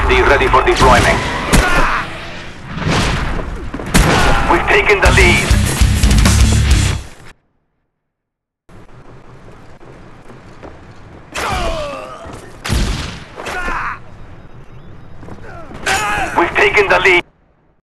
UAV ready for deployment. We've taken the lead. We've taken the lead.